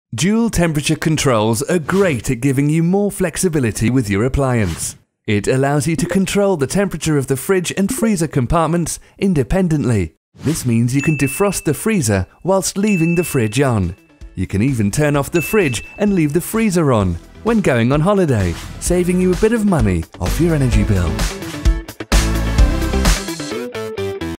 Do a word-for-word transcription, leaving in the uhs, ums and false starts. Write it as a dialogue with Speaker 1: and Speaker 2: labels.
Speaker 1: Dual temperature controls are great at giving you more flexibility with your appliance. It allows you to control the temperature of the fridge and freezer compartments independently. This means you can defrost the freezer whilst leaving the fridge on. You can even turn off the fridge and leave the freezer on when going on holiday, saving you a bit of money off your energy bill.